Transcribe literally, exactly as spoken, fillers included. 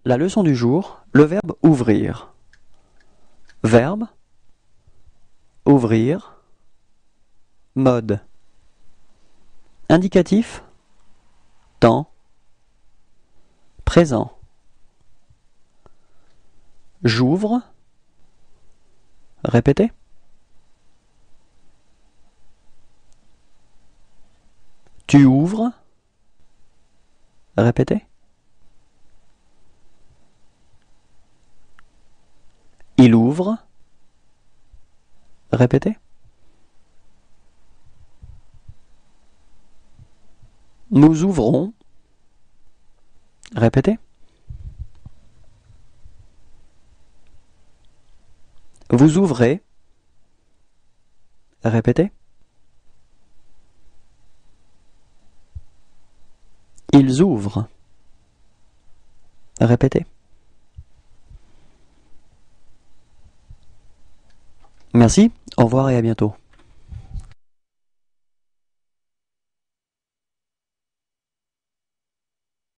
La leçon du jour, le verbe ouvrir. Verbe, ouvrir, mode. Indicatif, temps, présent. J'ouvre, répétez. Tu ouvres, répétez. Il ouvre, répétez. Nous ouvrons, répétez. Vous ouvrez, répétez. Ils ouvrent, répétez. Merci, au revoir et à bientôt.